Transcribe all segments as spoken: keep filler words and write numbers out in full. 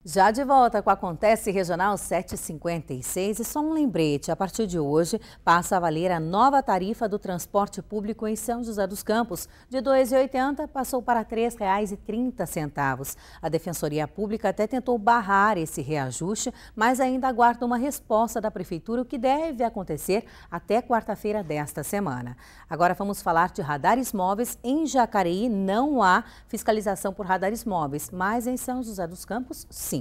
Já de volta com a Acontece Regional setecentos e cinquenta e seis e só um lembrete, a partir de hoje passa a valer a nova tarifa do transporte público em São José dos Campos. De dois reais e oitenta centavos passou para três reais e trinta centavos. A Defensoria Pública até tentou barrar esse reajuste, mas ainda aguarda uma resposta da Prefeitura, o que deve acontecer até quarta-feira desta semana. Agora vamos falar de radares móveis. Em Jacareí não há fiscalização por radares móveis, mas em São José dos Campos, sim.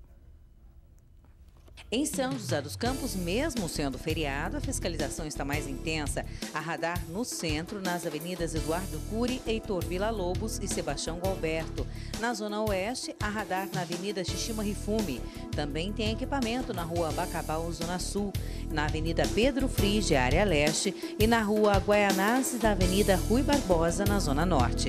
Em São José dos Campos, mesmo sendo feriado, a fiscalização está mais intensa. Há radar no centro, nas avenidas Eduardo Cury, Heitor Villa-Lobos e Sebastião Gualberto. Na zona oeste, há radar na avenida Xixima Rifume. Também tem equipamento na rua Bacabal, zona sul, na avenida Pedro Frige, área leste, e na rua Guaianazes, da avenida Rui Barbosa, na zona norte.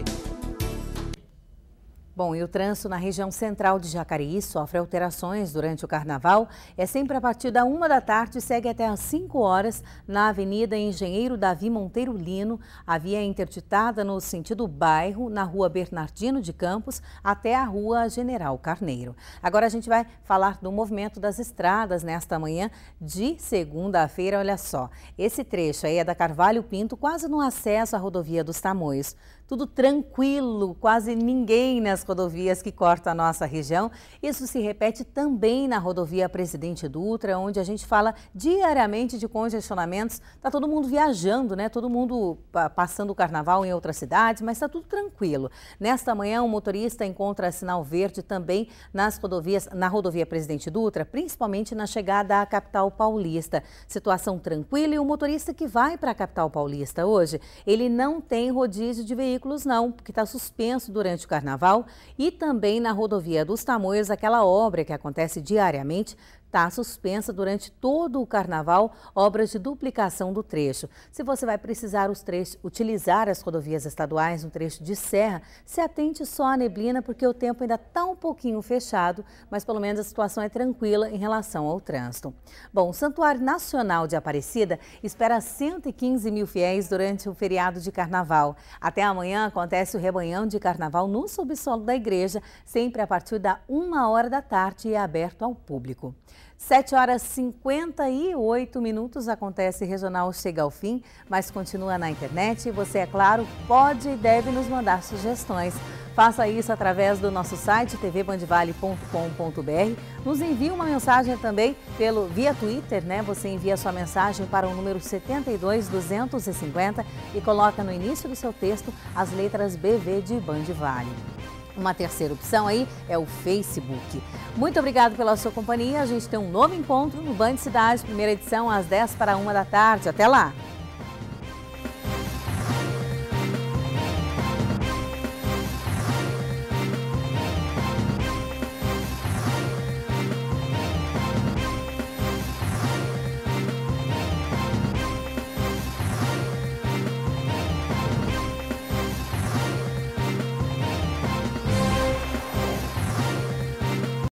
Bom, e o trânsito na região central de Jacareí sofre alterações durante o carnaval. É sempre a partir da uma da tarde e segue até às cinco horas na Avenida Engenheiro Davi Monteiro Lino. A via é interditada no sentido bairro, na rua Bernardino de Campos, até a rua General Carneiro. Agora a gente vai falar do movimento das estradas nesta manhã de segunda-feira. Olha só, esse trecho aí é da Carvalho Pinto, quase no acesso à rodovia dos Tamoios. Tudo tranquilo, quase ninguém nas rodovias que cortam a nossa região. Isso se repete também na rodovia Presidente Dutra, onde a gente fala diariamente de congestionamentos. Está todo mundo viajando, né? Todo mundo passando o carnaval em outras cidades, mas está tudo tranquilo. Nesta manhã, o motorista encontra sinal verde também nas rodovias, na rodovia Presidente Dutra, principalmente na chegada à capital paulista. Situação tranquila, e o motorista que vai para a capital paulista hoje, ele não tem rodízio de veículos. Veículos não, porque está suspenso durante o carnaval, e também na rodovia dos Tamoios, aquela obra que acontece diariamente, está suspensa durante todo o carnaval, obras de duplicação do trecho. Se você vai precisar os trechos, utilizar as rodovias estaduais no trecho de serra, se atente só à neblina, porque o tempo ainda está um pouquinho fechado, mas pelo menos a situação é tranquila em relação ao trânsito. Bom, o Santuário Nacional de Aparecida espera cento e quinze mil fiéis durante o feriado de carnaval. Até amanhã acontece o rebanhão de carnaval no subsolo da igreja, sempre a partir da uma hora da tarde e é aberto ao público. sete horas e cinquenta e oito minutos, Acontece Regional chega ao fim, mas continua na internet. Você, é claro, pode e deve nos mandar sugestões. Faça isso através do nosso site t v bandvale ponto com ponto br. Nos envie uma mensagem também pelo, via Twitter, né? Você envia sua mensagem para o número setenta e dois, duzentos e cinquenta e coloca no início do seu texto as letras B V de Bandvale. Uma terceira opção aí é o Facebook. Muito obrigado pela sua companhia. A gente tem um novo encontro no Band Cidade, primeira edição às dez para uma da tarde. Até lá!